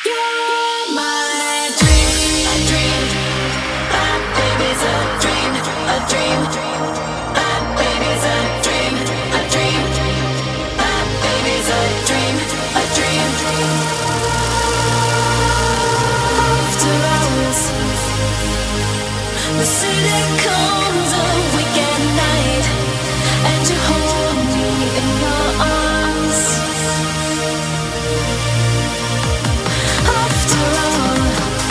You're my dream, a dream. My baby's a dream, a dream. My baby's a dream, a dream. My baby's a dream, a dream. After hours, the city comes a weekend night, and you hold me in your arms. After all,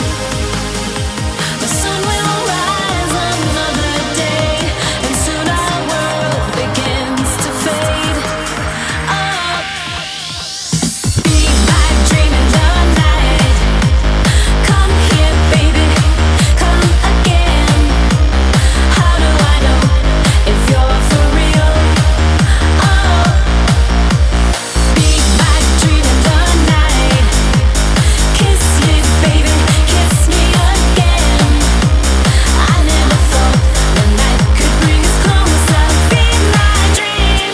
the sun will rise another day, and soon our world begins to fade. Oh, be my dream in the night. Come here, baby, come again. How do I know if you're for real? Oh, be my dream in the night. Kiss me, baby, kiss me again. I never thought the night could bring us closer. Be my dream.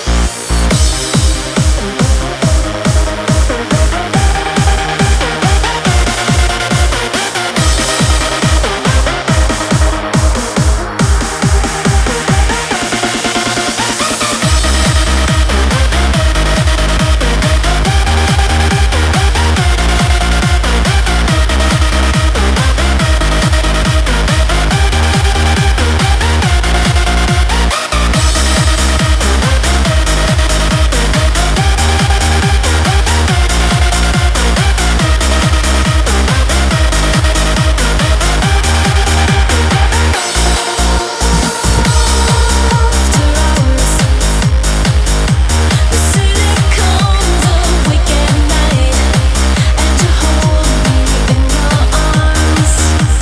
The city comes a weekend night, and you hold me in your arms.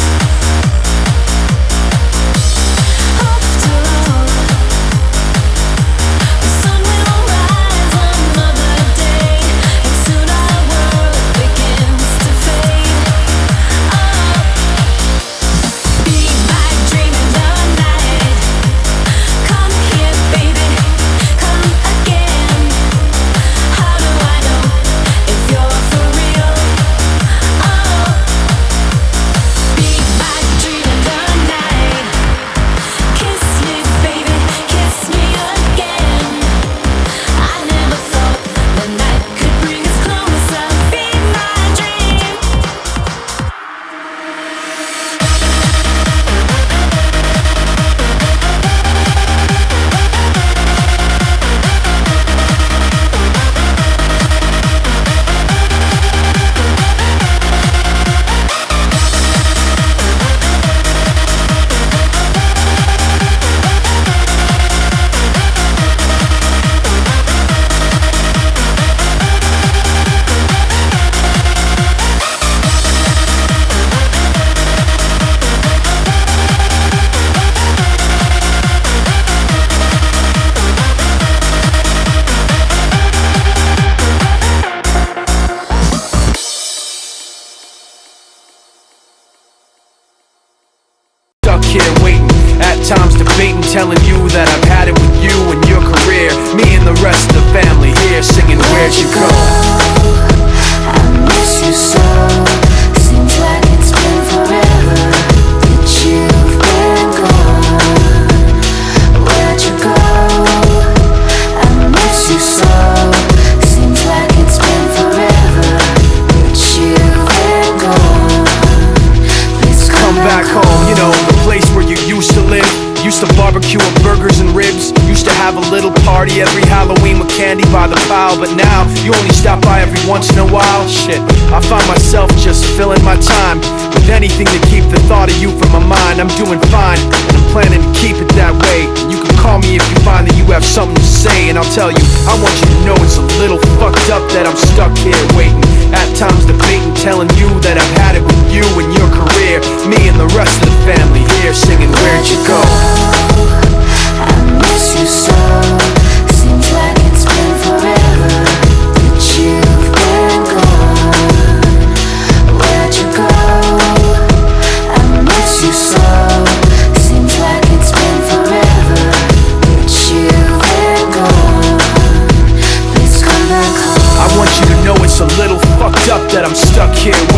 After all, the sun will rise another day, and soon our world begins to fade. Oh, be my dream in the night. Come here, baby, come again. How do I know if you're for real? Oh, be my dream in the night. Kiss me, baby, kiss me again. I never thought the night could bring us closer. Be my dream. Stuck here waiting, at times debating, telling you that I've had it with you and your career. Me and the rest of the family here singing Where'd You Go? I miss you so. Seems like it's been forever that you've been gone. Where'd you go? I miss you so. Seems like it's been forever that you've been gone. Please Come back home, you know, the place where you used to live. Used to barbecue and burgers and ribs. Used to have a little party every Halloween with candy by the pile. But now, you only stop by every once in a while. Shit, I find myself just filling my time with anything to keep the thought of you from my mind. I'm doing fine, and I'm planning to keep it that way. And you can call me if you find that you have something to say, and I'll tell you, I want you to know it's a little fucked up that I'm stuck here waiting. At times debating, telling you that I've had it with you and your career. Me and the rest of the family here singing Where'd You Go? I miss you so. Seems like it's been forever that you've been gone. Where'd you go? I miss you so. Seems like it's been forever that you've been gone. Please come back home. I want you to know it's a little fucked up that that I'm stuck here